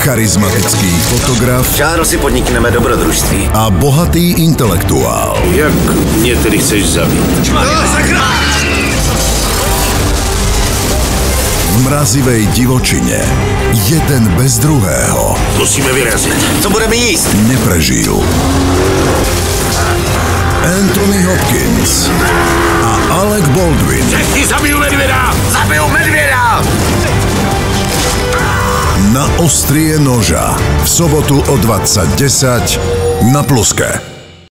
charizmatický fotograf. Čáro si podnikneme dobrodružství. A bohatý intelektuál. Jak mě tedy chceš zabít? V mrazivej divočine jeden bez druhého Musíme vyrazit. Co budeme jíst? neprežil. Anthony Hopkins a Alec Baldwin Ti zabiju medvěda! Zabiju medvěda! na ostrie noža v sobotu o 20:10 na Pluske.